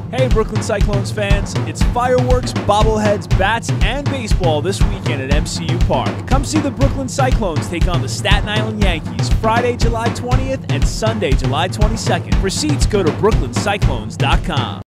Hey Brooklyn Cyclones fans, it's fireworks, bobbleheads, bats, and baseball this weekend at MCU Park. Come see the Brooklyn Cyclones take on the Staten Island Yankees Friday, July 20th and Sunday, July 22nd. For seats, go to brooklyncyclones.com.